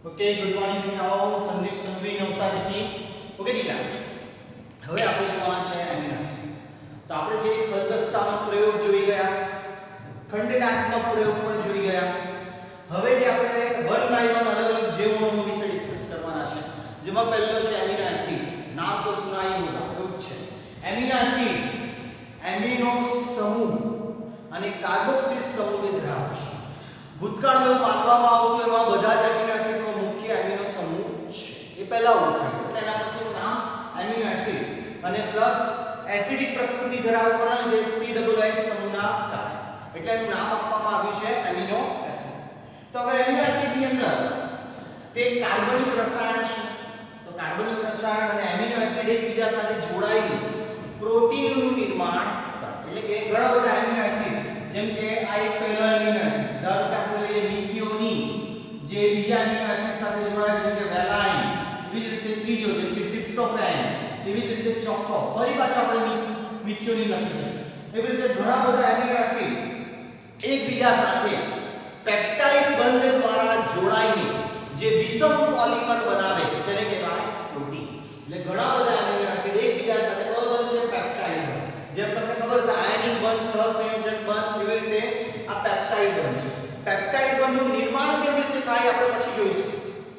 Okay good morning બેટાઓ સંદીપ સંઘવી નવસારીથી okay દીકરા હવે આપણે જોવાના છે એમિનો એસિડ તો આપણે જે ખલદસ્તાનો પ્રયોગ જોઈ ગયા ખંડનાત્મક પ્રયોગ પણ જોઈ ગયા હવે જે આપણે વન બાય વન અલગ અલગ જીવોનો વિશે ડિસ્કસ કરવાના છે જેમાં પહેલો છે એમિનો એસિડ નામ તો સુના ही होगा એવું છે એમિનો એસિડ એમિનો સમૂહ અને કાર્બોક્સિલ સમૂહ ધરાવે છે ભૂતકાળમાં એવું માનવામાં આવતું એમાં બધા જ એમિનો એસિડનો મુખ્ય એમિનો સમૂહ છે એ પહેલા ઓળખાય એટલે એના પરથી નામ એમિનો એસિડ અને પ્લસ એસિડિક પ્રકૃતિ ધરાવે કોના જે COOH સમૂહના કારણે એટલે એનું નામ આપવામાં આવ્યું છે એમિનો એસિડ તો હવે એમિનો એસિડની અંદર તે કાર્બનિક રસાયણ છે તો કાર્બનિક રસાયણ અને એમિનો એસિડ એકબીજા સાથે જોડાઈને પ્રોટીનનું નિર્માણ કરે એટલે કે ઘણા બધા એમિનો એસિડ જેમ કે આ એક પહેલો એમિનો એસિડ ધારો કે આપણે લઈએ મિથિયોનિન જે બીજા એમિનો એસિડ સાથે જોડાય જેમ કે વેલાઇન એવી જ રીતે ત્રીજો જેમ કે ટ્રિપ્ટોફેન એવી જ રીતે ચોથો ફરી પાછા આપણે મિથિયોનિન લખી શકીએ એવી રીતે ઘણા બધા એમિનો એસિડ એકબીજા સાથે પેપ્ટાઇડ બંધ દ્વારા જોડાઈને જે વિષમ પોલિમર બનાવે તેને કહેવાય પ્રોટીન એટલે ઘણા બધા એમિનો એસિડ એકબીજા સાથે બનશે પેપ્ટાઇડ બંધ જેમ તમને ખબર છે આયનિક બંધ સહસંયોજક બંધ એવી રીતે આ પેપ્ટાઇડ બંધ છે પેપ્ટાઇડ બંધનું નિર્માણ કેવી રીતે થાય આપણે પછી જોઈશું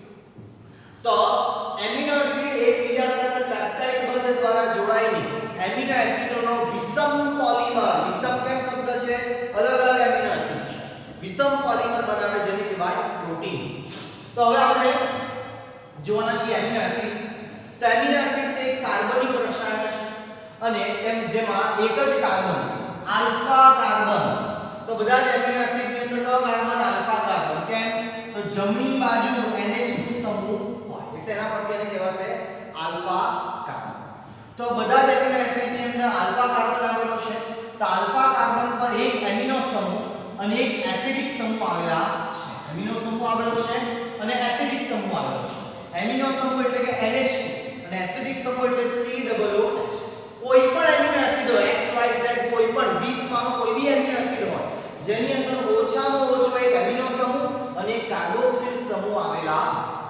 તો એમિનો એસિડ એકબીજા સાથે પેપ્ટાઇડ બંધ દ્વારા જોડાઈને એમિનો એસિડોનો વિષમ પોલિમર વિષમ કેમ શબ્દ છે અલગ અલગ એમિનો એસિડ છે વિષમ પોલિમર બનાવે જેને કહેવાય પ્રોટીન તો હવે આપણે જોવાના છીએ એમિનો એસિડ તો એમિનો એસિડ તે કાર્બનિક રસાયણ છે અને એમ જેમાં એક જ કાર્બન આલ્ફા કાર્બન તો બધા જ એમિનો એસિડ ની અંદર કયો કાર્બન આલ્ફા કાર્બન કેમ તો જમણી બાજુ NH2 સમૂહ હોય એટલે એના પરથી એને કહેવાશે આલ્ફા કાર્બન તો બધા જ એમિનો એસિડ ની અંદર આલ્ફા કાર્બન આવેલો છે તો આલ્ફા કાર્બન પર એક એમિનો સમૂહ અને એક એસિડિક સમૂહ આવેલા છે એમિનો સમૂહ આવેલો છે અને એસિડિક સમૂહ આવેલો છે એમિનો સમૂહ એટલે કે NH2 અને એસિડિક સમૂહ એટલે COOH કોઈ પણ એમિનો એસિડ હોય XYZ કોઈ પણ 20 માંનો કોઈ બી એમિનો એસિડ હોય જેની અંદર ઓછામાં ઓછો એક એમિનો સમૂહ અને એક કાર્બોક્સિલ સમૂહ આવેલા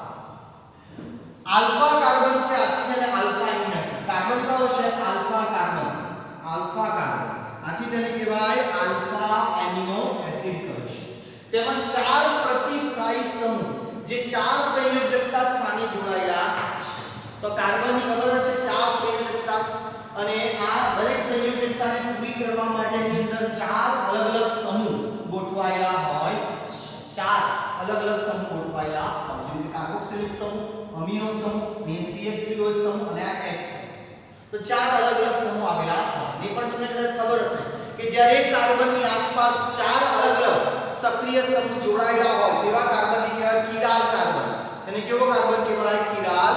આલ્ફા કાર્બન છે આથી તેને આલ્ફા એમિનો એસિડ કાર્બન કયો છે આલ્ફા કાર્બન આથી તેને કહેવાય આલ્ફા એમિનો એસિડ કહે છે તેમાં ચાર પ્રતિસ્થાયી સમૂહ જે ચાર સંયોજકતા સ્થાને જોડાયેલા છે તો કાર્બનની ખબર છે ચાર સંયોજકતા અને આ દરેક સંયોજકતાને પૂરી કરવા માટેની અંદર ચાર અલગ અલગ સમૂહ ગોઠવાયેલા હોય છે ચાર અલગ અલગ સમૂહ ગોઠવાયેલા હોય જેમ કે કાર્બોક્સિલિક સમૂહ અમીનો સમૂહ CH3OH સમૂહ અને આ H તો ચાર અલગ અલગ સમૂહ આવેલા હોય ને પણ તમને કદાચ ખબર હશે કે જ્યારે એક કાર્બનની આસપાસ ચાર અલગ અલગ સક્રિય સમૂહ જોડાયેલા હોય તેવા કાર્બનને કહેવાય કિરાલ કાર્બન તેને કેવો કાર્બન કહેવાય કિરાલ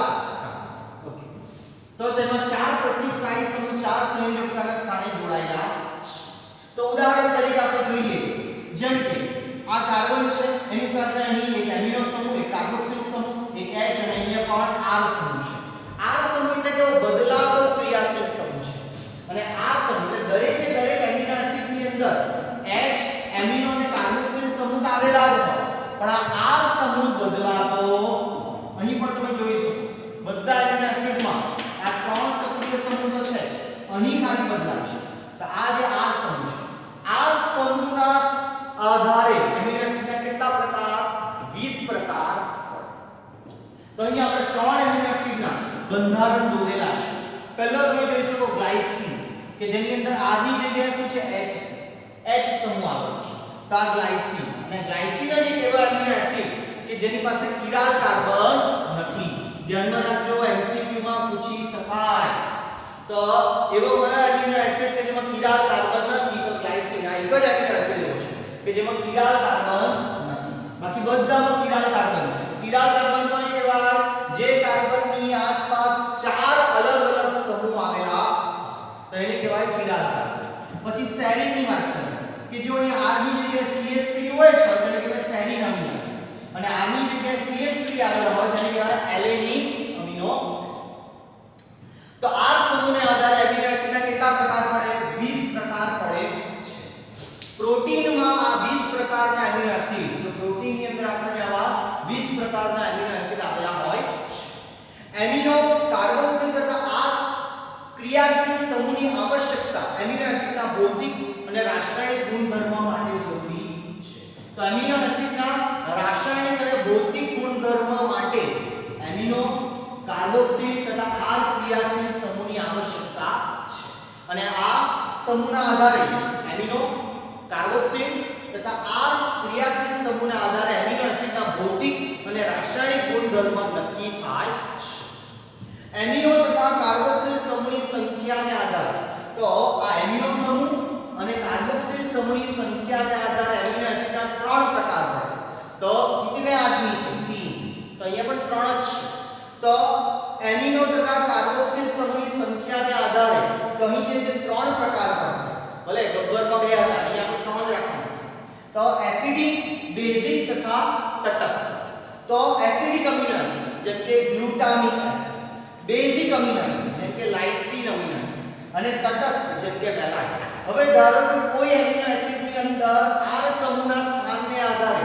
તો તેમાં ચાર પ્રતિસ્થાયી સમૂહ ચાર સંયોજકતાના સ્થાને જોડાયેલા છે તો ઉદાહરણ તરીકે આપણે જોઈએ જેમ કે આ કાર્બન છે એની સાથે અહીં એક એમિનો સમૂહ એક કાર્બોક્સિલ સમૂહ એક H અને અહીંયા પણ R સમૂહ છે R સમૂહ એટલે કેવો બદલાતો ક્રિયાશીલ સમૂહ છે અને R સમૂહ એટલે દરેક એમિનો એસિડની અંદર H એમિનો અને કાર્બોક્સિલ સમૂહ આવેલા જ હોય પણ આ R સમૂહ બદલાતો અહીં પણ તમે જોઈ શકો બધા એમિનો એસિડમાં આ ત્રણ સક્રિય સમૂહો છે અહીં ખાલી બદલાય છે તો આ જે R સમૂહ છે R સમૂહના આધારે એમિનો એસિડના કેટલા પ્રકાર 20 પ્રકાર તો અહીં આપણે ત્રણ એમિનો એસિડના બંધારણ દોરેલા છે પહેલો તમે જોઈ શકો ગ્લાયસીન કે જેની અંદર R ની જગ્યાએ શું છે H છે H સમૂહ આવેલો છે તો આ ગ્લાયસીન અને ગ્લાયસીન જ એક એવો એમિનો એસિડ કે જેની પાસે કિરાલ કાર્બન નથી ધ્યાનમાં રાખજો MCQ માં પૂછી શકાય તો એવો કયો એમિનો એસિડ કે જેમાં કિરાલ કાર્બન નથી તો ગ્લાયસીન આ એક જ એમિનો એસિડ એવો છે કે જેમાં કિરાલ કાર્બન નથી બાકી બધામાં કિરાલ કાર્બન છે કિરાલ કાર્બન કોને કહેવાય જે કાર્બનની આસપાસ ચાર અલગ અલગ સમૂહ આવેલા તો એને કહેવાય કિરાલ કાર્બન પછી સેરીનની વાત કરીએ કે જો અહીંયા R ની જગ્યાએ CH3OH હોય તેને કહેવાય સેરીન એમિનો એસિડ અને R ની જગ્યાએ CH3 આવેલા હોય તેને કહેવાય એલેનિક એમિનો એસિડ તો R સમૂહને આધારે એમિનો એસિડના કેટલા પ્રકાર પડે 20 પ્રકાર પડે છે પ્રોટીનમાં આ 20 પ્રકારના એમિનો એસિડ તો પ્રોટીનની અંદર આપણને આવા 20 પ્રકારના એમિનો સમૂહના આધારે એમિનો કાર્બોક્સિલ તથા R ક્રિયાશીલ સમૂહના આધારે એમિનો એસિડના ભૌતિક અને રાસાયણિક ગુણધર્મ નક્કી થાય છે. એમિનો તથા કાર્બોક્સિલ સમૂહની સંખ્યાને આધારે તો આ એમિનો સમૂહ અને કાર્બોક્સિલ સમૂહની સંખ્યાને આધારે એમિનો એસિડના ત્રણ પ્રકાર પડે. તો कितने आदमी थे? 3. तो અહીંયા પણ 3 જ છે. તો એમિનો તથા કાર્બોક્સિલ સમૂહની સંખ્યાને આધારે તો અહીં જે છે 3 પ્રકાર પડશે. ભલે ગબ્બરમાં 2 હતા, અહીંયા આપણે 3 જ રાખવાના. તો એસિડિક, બેઝિક તથા તટસ્થ. તો એસિડિક અમીનો એસિડ જેમ કે glutamic acid, basic amino acid જેમ કે લાઇસિન અમીનો એસિડ અને તટસ્થ જેમ કે વેલાઇન. હવે ધારો કે કોઈ એમિનો એસિડની અંદર R સમૂહના સ્થાનને આધારે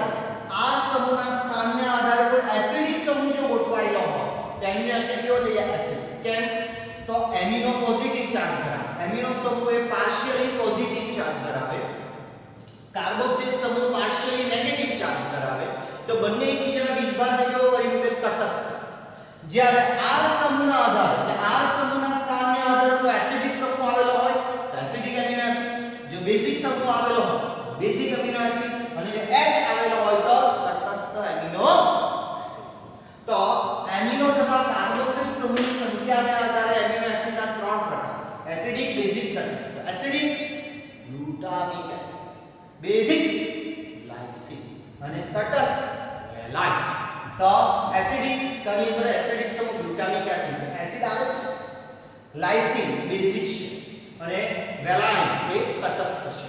કોઈ એસિડિક સમૂહ જો ગોઠવાયેલો હોય તો એમિનો એસિડ કેવો થઈ જાય? એસિડ. કેમ? તો એમિનો પોઝિટિવ ચાર્જ ધરાવે. એમિનો સમૂહ એ પાર્શિયલી પોઝિટિવ ચાર્જ ધરાવે, કાર્બોક્સિલ સમૂહ પાર્શિયલી નેગેટિવ ચાર્જ ધરાવે. તો બંને એકબીજાના બીજભારને કેવો કરી મૂકે? તટસ્થ. જ્યારે R સમૂહના આધારે એટલે R સમૂહના સ્થાનને આધારે કોઈ એસિડિક સમૂહ આવેલો હોય તો એસિડિક એમિનો એસિડ, જો બેઝિક સમૂહ આવેલો હોય બેઝિક એમિનો એસિડ અને જો H આવેલો હોય તો તટસ્થ એમિનો એસિડ. તો એમિનો તથા કાર્બોક્સિલ સમૂહની સંખ્યાને આધારે એમિનો એસિડના 3 પ્રકાર: એસિડિક, બેઝિક, તટસ્થ. Acidic glutamic acid, basic lysine અને તટસ્થ વેલાઇન. તો એસિડિક ની અંદર એસિડિક સમૂહ ગ્લુટામિક એસિડ એસિડ આવે છે, લાઇસિન બેઝિક છે અને વેલાઇન એ તટસ્થ છે.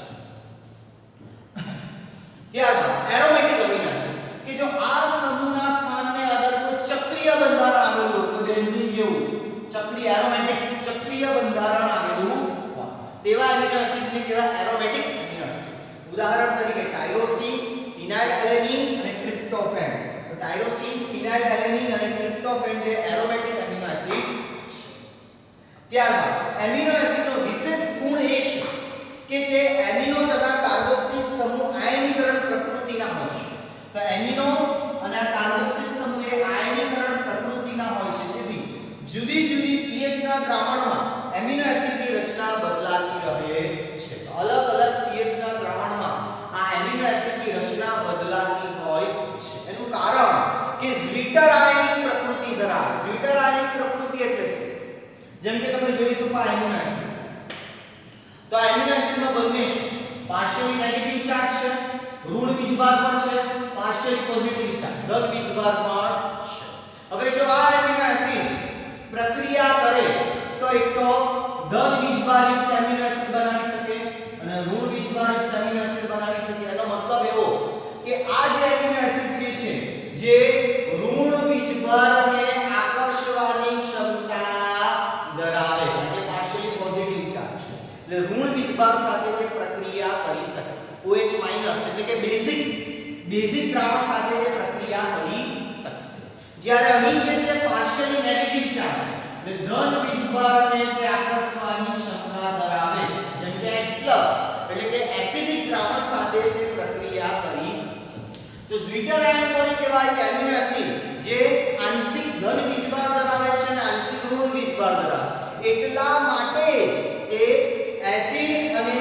ત્યારબાદ એરોમેટિક અમીનો એસિડ કે જો R સમૂહના સ્થાનને આધારે કોઈ ચક્રીય બંધારણ આવેલું હોય તો બેન્ઝીન જેવું ચક્રીય એરોમેટિક ચક્રીય બંધારણ આવેલું હોય તેવા અમીનો એસિડને કહેવાય એરોમેટિક અમીનો એસિડ. ઉદાહરણ તરીકે ટાયરોસિન, ફિનાઇલએલેનિન અને ટ્રિપ્ટોફેન. તો ટાયરોસિન, ફિનાઇલએલેનિન અને ટ્રિપ્ટોફેન જે એરોમેટિક અમીનો એસિડ છે. ત્યારબાદ એમિનો એસિડનો વિશેષ ગુણ એ છે કે તે એમિનો તથા કાર્બોક્સિલ સમૂહ આયનીકરણ પ્રકૃતિના હોય છે. તો એમિનો અને કાર્બોક્સિલ સમૂહ એ આયનીકરણ પ્રકૃતિના હોય છે. તેથી જુદી જુદી pH ના દ્રાવણમાં એમિનો એસિડની રચના બદલાતી રહે છે. અલગ અલગ pH ના દ્રાવણમાં આ એમિનો એસિડની રચના બદલાતી હોય છે. એનું કારણ કે ઝ્વિટર આયનિક પ્રકૃતિ ધરાવે. ઝ્વિટર આયનિક પ્રકૃતિ એટલે શું? જેમ કે તમે જોઈશું આ એમિનો એસિડ. તો આ એમિનો એસિડમાં બંને છે પાર્શિયલી નેગેટિવ ચાર્જ છે, ઋણ વીજભાર પણ છે, પાર્શિયલી પોઝિટિવ ચાર્જ ધન વીજભાર પણ છે. હવે જો આ એમિનો એસિડ પ્રક્રિયા કરે તો એક તો ધન વીજભારયુક્ત એમિનો એસિડ બનાવી શકે અને ઋણ વીજભારયુક્ત એમિનો એસિડ બનાવી શકે. એનો મતલબ એવો કે આ જે એમિનો એસિડ છે જે ઋણ વીજભારને આકર્ષવાની ક્ષમતા ધરાવે એટલે પાર્શિયલી પોઝિટિવ ચાર્જ છે. એટલે ઋણ વીજભાર સાથે તે પ્રક્રિયા કરી શકે. OH- એટલે કે બેઝિક દ્રાવણ સાથે તે પ્રક્રિયા કરી શકશે. જ્યારે અહીં જે છે પાર્શિયલી નેગેટિવ ચાર્જ એટલે ધન વીજભારને તે આકર્ષવાની ક્ષમતા ધરાવે જેમ કે H+ એટલે કે એસિડિક દ્રાવણ સાથે તે પ્રક્રિયા કરી શકે. તો ઝ્વિટર આયન કોને કહેવાય? કે એમિનો એસિડ જે આંશિક ધન વીજભાર ધરાવે છે અને આંશિક ઋણ વીજભાર ધરાવે છે. એટલા માટે તે એસિડ અને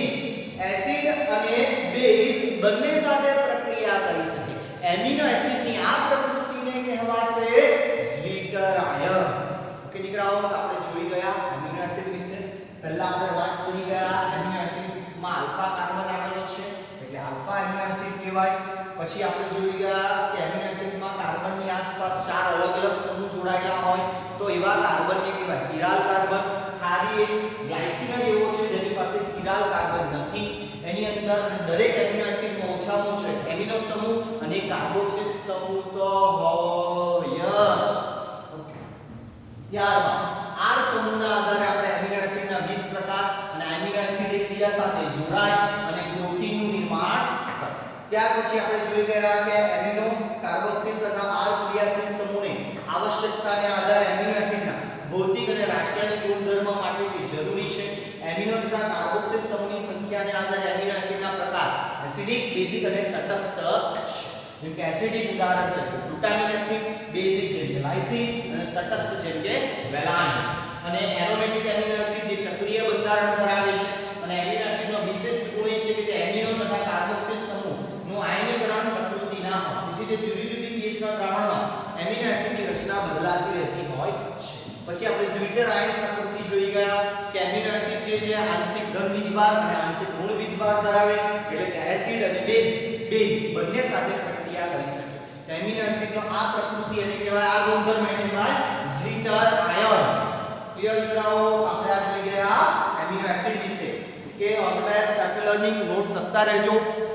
બેઝ બંને સાથે પ્રક્રિયા કરી શકે. એમિનો એસિડની આ પ્રકૃતિને કહેવાશે ઝ્વિટર આયન. ઓકે દીકરાઓ, આપણે જોઈ ગયા એમિનો એસિડ વિશે. પહેલા આપણે વાત કરી ગયા એમિનો એસિડમાં આલ્ફા કાર્બન આવેલો છે એટલે આલ્ફા એમિનો એસિડ કહેવાય. પછી આપણે જોઈ ગયા કે એમિનો એસિડમાં કાર્બનની આસપાસ 4 અલગ અલગ સમૂહ જોડાયેલા હોય તો એવા કાર્બનને કહેવાય કિરાલ કાર્બન. ખાલી એક ગ્લાયસિન જ એવો છે જેની પાસે કિરાલ કાર્બન નથી. એની અંદર દરેક એમિનો એસિડમાં ઓછામાં ઓછો એમિનો સમૂહ અને કાર્બોક્સિલ સમૂહ તો હોય જ. ઓકે. ત્યારબાદ R સમૂહના આધારે આપણે એમિનો એસિડના 20 પ્રકાર અને એમિનો એસિડ એકબીજા સાથે જોડાય અને પ્રોટીનનું નિર્માણ કરે. ત્યાર પછી આપણે જોઈ ગયા કે એમિનો, કાર્બોક્સિલ તથા R ક્રિયાશીલ સમૂહને આવશ્યકતાને આધારે એમિનો એસિડના ભૌતિક અને રાસાયણિક ગુણધર્મો માટે તે જરૂરી છે. એમિનો તથા કાર્બોક્સિલ સમૂહની સંખ્યાને આધારે એમિનો એસિડના પ્રકાર એસિડિક, બેઝિક અને તટસ્થ છે. જેમ કે એસિડિક ઉદાહરણ તરીકે ગ્લુટામિક એસિડ, બેઝિક જેમ કે લાઇસિન અને તટસ્થ જેમ કે વેલાઇન. અને એરોમેટિક એમિનો એસિડ જે ચક્રીય બંધારણ ધરાવે છે રચના બદલાતી રહેતી હોય છે. પછી આપણે ઝ્વિટર આયન પ્રકૃતિ જોઈ ગયા કે એમિનો એસિડ જે છે આંશિક ધન વીજભાર અને આંશિક ઋણ વીજભાર ધરાવે, એટલે કે એસિડ અને બેઝ બંને સાથે પ્રક્રિયા કરી શકે. એમિનો એસિડનો આ પ્રકૃતિ એને કહેવાય, આ ગુણધર્મ એને કહેવાય ઝ્વિટર આયન. ક્લિયર મિત્રો? આપણે આ જોઈ ગયા એમિનો એસિડ વિશે. કે on the best learning notes લખતા રહેજો.